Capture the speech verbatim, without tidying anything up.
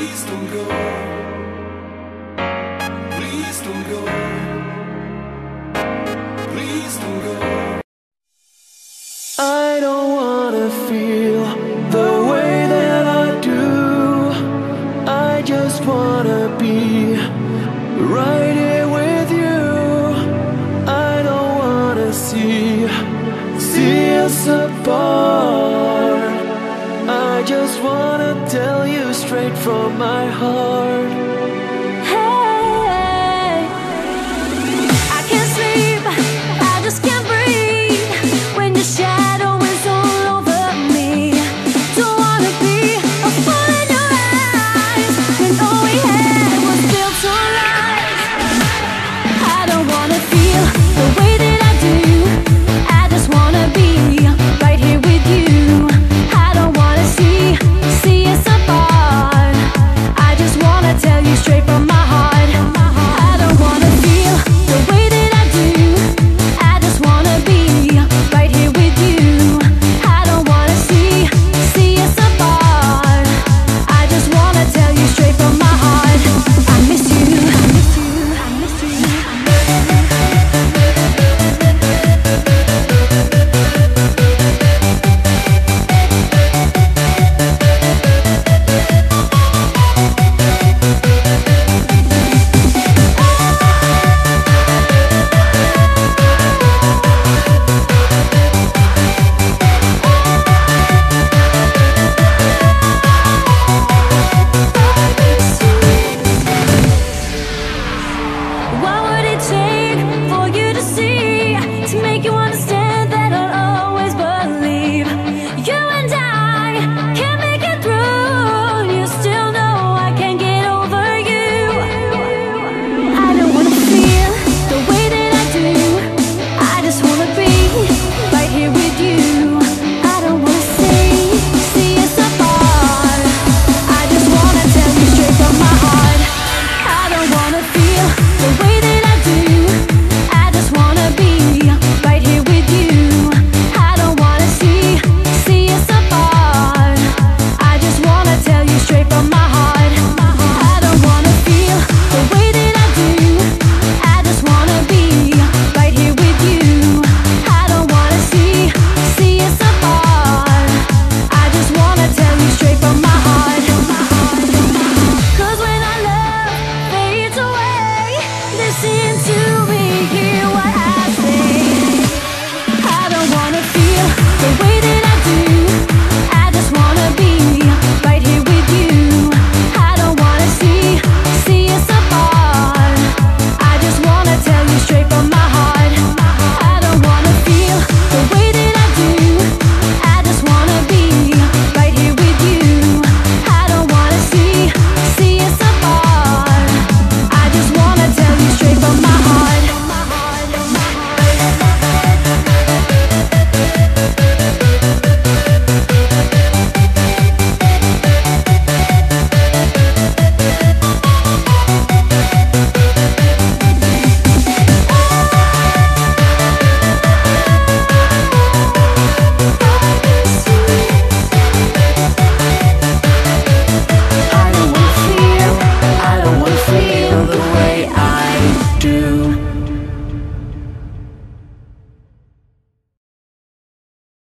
Please don't go. Please don't go. Please don't go. I don't wanna feel the way that I do. I just wanna be right here with you. I don't wanna see, see us apart. I just wanna tell you straight from my heart.